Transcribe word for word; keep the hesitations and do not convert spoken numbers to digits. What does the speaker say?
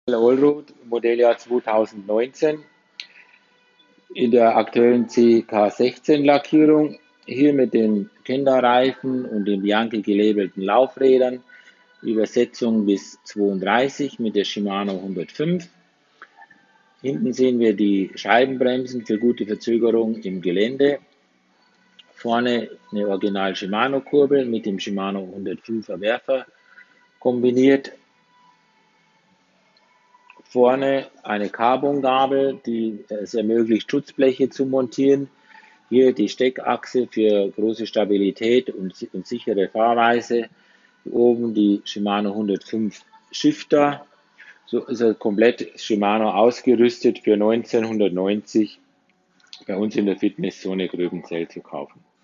Allroad, Modelljahr zweitausendneunzehn, in der aktuellen C K sechzehn Lackierung, hier mit den Kinderreifen und den Bianchi gelabelten Laufrädern, Übersetzung bis zweiunddreißig mit der Shimano hundertfünf. Hinten sehen wir die Scheibenbremsen für gute Verzögerung im Gelände. Vorne eine Original Shimano Kurbel mit dem Shimano hundertfünfer Werfer kombiniert. Vorne eine Carbon-Gabel, die es ermöglicht, Schutzbleche zu montieren. Hier die Steckachse für große Stabilität und, und sichere Fahrweise. Hier oben die Shimano hundertfünf Shifter. So ist er komplett Shimano ausgerüstet für neunzehnhundertneunzig bei uns in der Fitnesszone Gröbenzell zu kaufen.